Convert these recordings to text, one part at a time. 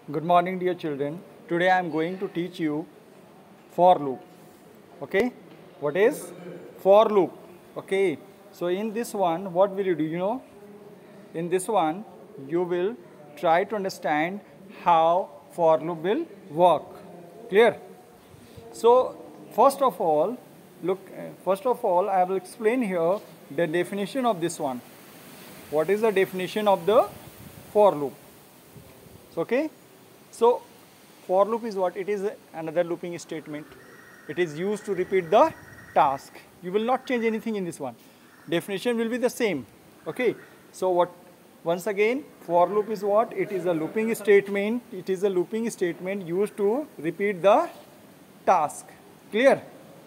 Good morning, dear children. Today I am going to teach you for loop. Okay? What is for loop? Okay. So in this one, what will you do? In this one, you will try to understand how for loop will work. Clear? So first of all, I will explain here the definition of this one. What is the definition of the for loop? Okay? So for loop is what? It is another looping statement. It is used to repeat the task. You will not change anything in this one. Definition will be the same. Okay. So what? Once again, for loop is what? It is a looping statement. It is a looping statement used to repeat the task. Clear?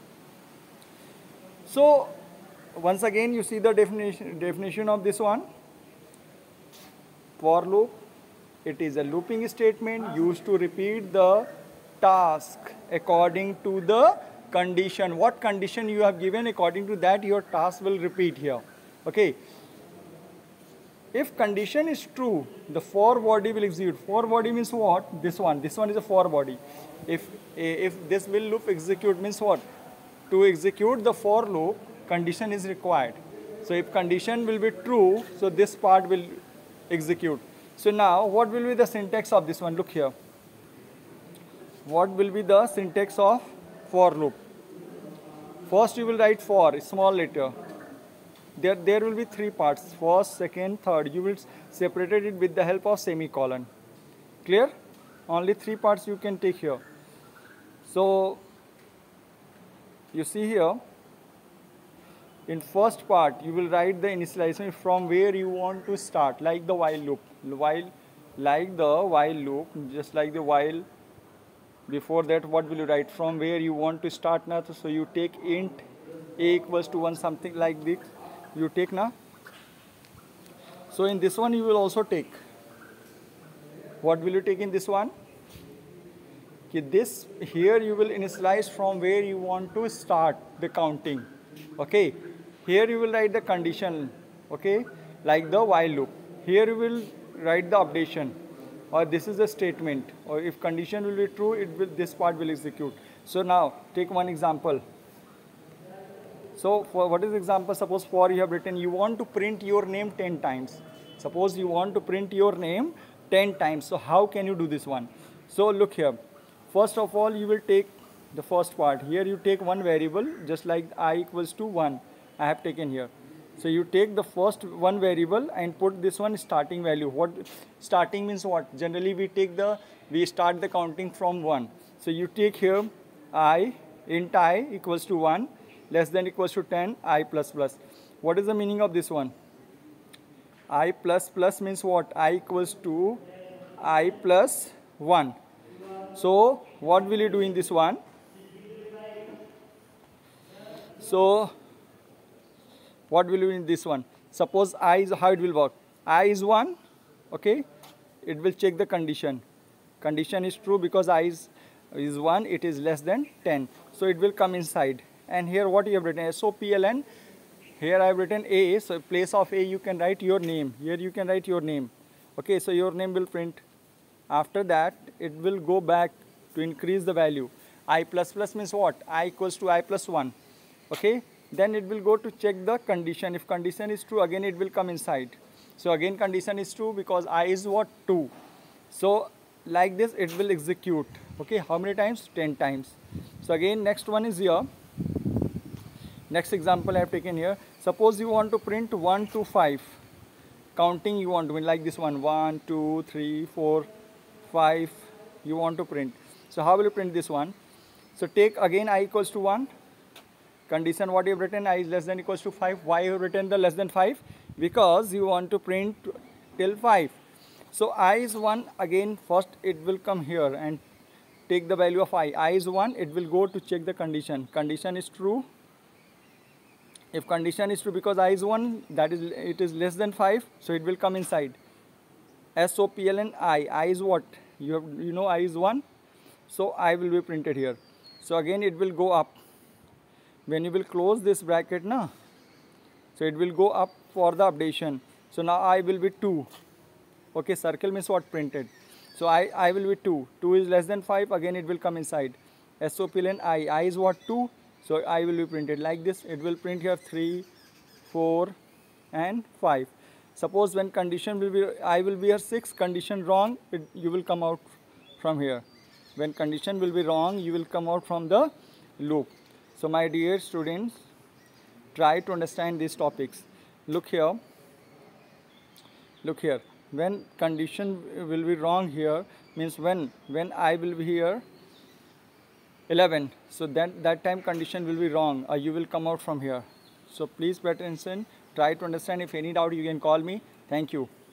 So once again, you see the definition of this one. For loop, it is a looping statement used to repeat the task according to the condition. What condition you have given, according to that your task will repeat here. Okay. If condition is true, the for body will execute. For body means what? This one. This one is a for body. If this will loop execute means what? To execute the for loop, condition is required. So if condition will be true, so this part will execute. So now, what will be the syntax of this one? Look here. What will be the syntax of for loop? First, you will write for, small letter. There will be three parts. First, second, third. You will separate it with the help of semicolon. Clear? Only three parts you can take here. So, you see here, in first part, you will write the initialization from where you want to start, like the while loop. Just like the while. Before that, what will you write? From where you want to start now. So you take int a equals to 1, something like this. You take now. So in this one, you will also take. What will you take in this one? This here you will initialize from where you want to start the counting. Okay. Here you will write the condition. Okay. Like the while loop. Here you will write the updation, or this is a statement, or if condition will be true, this part will execute. So now take one example. So for what is example? Suppose for you have written you want to print your name 10 times. Suppose you want to print your name 10 times. So how can you do this one? So look here. First of all, you will take the first part. Here you take one variable, just like I equals to 1. I have taken here. So you take the first one variable and put this one starting value. What starting means what? Generally we start the counting from 1. So you take here int I equals to 1 less than equals to 10 I plus plus. What is the meaning of this one? I plus plus means what? I equals to I plus 1. So what will you do in this one? So what will you do in this one? Suppose I is, how it will work? I is 1, okay? It will check the condition. Condition is true because I is 1, it is less than 10. So it will come inside. And here what you have written? SOPLN. Here I have written A. So in place of A you can write your name. Here you can write your name. Okay, so your name will print. After that, it will go back to increase the value. I plus plus means what? I equals to I plus 1. Okay. Then it will go to check the condition. If condition is true, again it will come inside. So again condition is true because I is what? 2. So like this it will execute. Okay, how many times? 10 times. So again next one is here. Next example I have taken here. Suppose you want to print 1 to 5. Counting you want to print like this one. 1, 2, 3, 4, 5. You want to print. So how will you print this one? So take again I equals to 1. Condition what you have written, I is less than equals to 5. Why you have written the less than 5? Because you want to print till 5. So I is 1, again first it will come here and take the value of I. I is 1, it will go to check the condition. Condition is true. If condition is true, because I is 1, that is it is less than 5, so it will come inside. SOPLN I is what? You know I is 1, so I will be printed here. So again it will go up. When you will close this bracket, na, so it will go up for the updation. So now I will be 2. Okay, circle means what? Printed. So I will be 2. 2 is less than 5, again it will come inside. SO plen I is what? 2. So I will be printed like this. It will print here 3, 4 and 5. Suppose when condition will be, I will be here 6, condition wrong, you will come out from here. When condition will be wrong, you will come out from the loop. So my dear students, try to understand these topics. Look here. Look here. When condition will be wrong here, means when I will be here 11. So that time condition will be wrong, or you will come out from here. So please pay attention. Try to understand. If any doubt, you can call me. Thank you.